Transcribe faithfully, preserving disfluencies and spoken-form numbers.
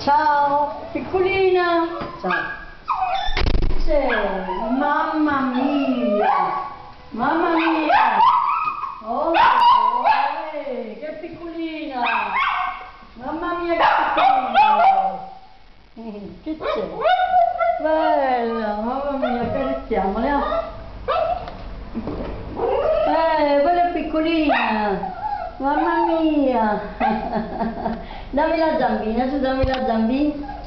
Ciao, piccolina. Ciao. C'è, mamma mia. Mamma mia. Oh, eh, che piccolina. Mamma mia, che piccolina. Che c'è? Bella, mamma mia, carezziamola. Eh, quella è piccolina. Mamma mia. Dammi la zambina, su dammi la zambina.